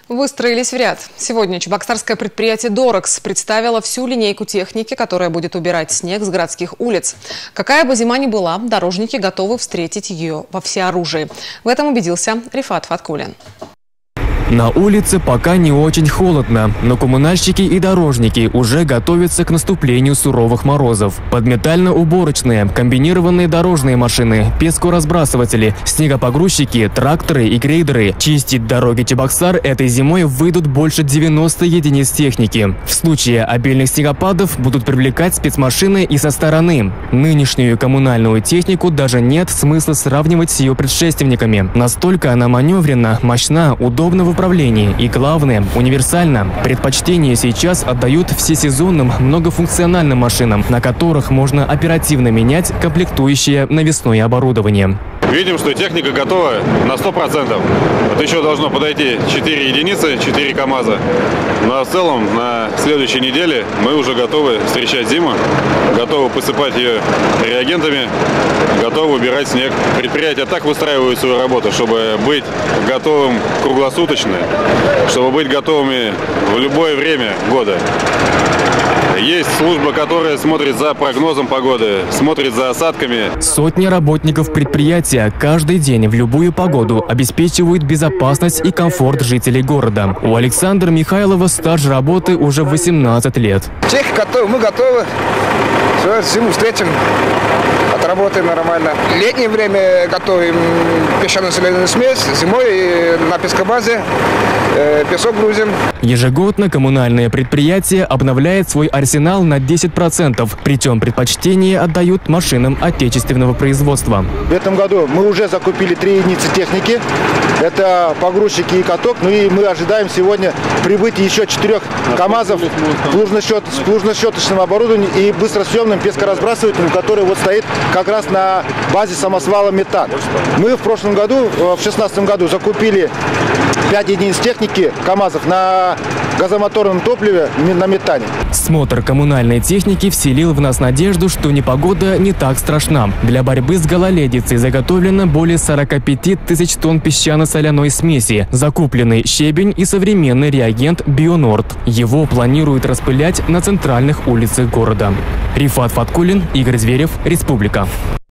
Выстроились в ряд. Сегодня чебоксарское предприятие «Дорекс» представило всю линейку техники, которая будет убирать снег с городских улиц. Какая бы зима ни была, дорожники готовы встретить ее во всеоружии. В этом убедился Рифат Фаткулин. На улице пока не очень холодно, но коммунальщики и дорожники уже готовятся к наступлению суровых морозов. Подметально-уборочные, комбинированные дорожные машины, пескоразбрасыватели, снегопогрузчики, тракторы и грейдеры. Чистить дороги Чебоксар этой зимой выйдут больше 90 единиц техники. В случае обильных снегопадов будут привлекать спецмашины и со стороны. Нынешнюю коммунальную технику даже нет смысла сравнивать с ее предшественниками. Настолько она маневренна, мощна, удобна в управлении и, главное, универсально. Предпочтение сейчас отдают всесезонным многофункциональным машинам, на которых можно оперативно менять комплектующее навесное оборудование. Видим, что техника готова на 100%. Вот еще должно подойти 4 единицы, 4 КАМАЗа. Но в целом на следующей неделе мы уже готовы встречать зиму, готовы посыпать ее реагентами, готовы убирать снег. Предприятия так выстраивают свою работу, чтобы быть готовым круглосуточно, чтобы быть готовыми в любое время года. Есть служба, которая смотрит за прогнозом погоды, смотрит за осадками. Сотни работников предприятия каждый день в любую погоду обеспечивают безопасность и комфорт жителей города. У Александра Михайлова стаж работы уже 18 лет. Техника готова, мы готовы. Все, зиму встретим, отработаем нормально. Летнее время готовим песчано-соляную смесь, зимой на пескобазе песок грузим. Ежегодно коммунальное предприятие обновляет свой арсенал на 10%, причем предпочтение отдают машинам отечественного производства. В этом году мы уже закупили 3 единицы техники. Это погрузчики и каток. Ну и мы ожидаем сегодня прибытия еще 4 КАМАЗов с плужно-щеточным оборудованием и быстросъемным пескоразбрасывателем, который вот стоит как раз на базе самосвала «Метан». Мы в прошлом году, в 2016 году, закупили 5 единиц техники КАМАЗов на газомоторном топливе на метане. Смотр коммунальной техники вселил в нас надежду, что непогода не так страшна. Для борьбы с гололедицей заготовлено более 45 тысяч тонн песчано-соляной смеси, закупленный щебень и современный реагент «Бионорд». Его планируют распылять на центральных улицах города. Рифат Фаткулин, Игорь Зверев, Республика.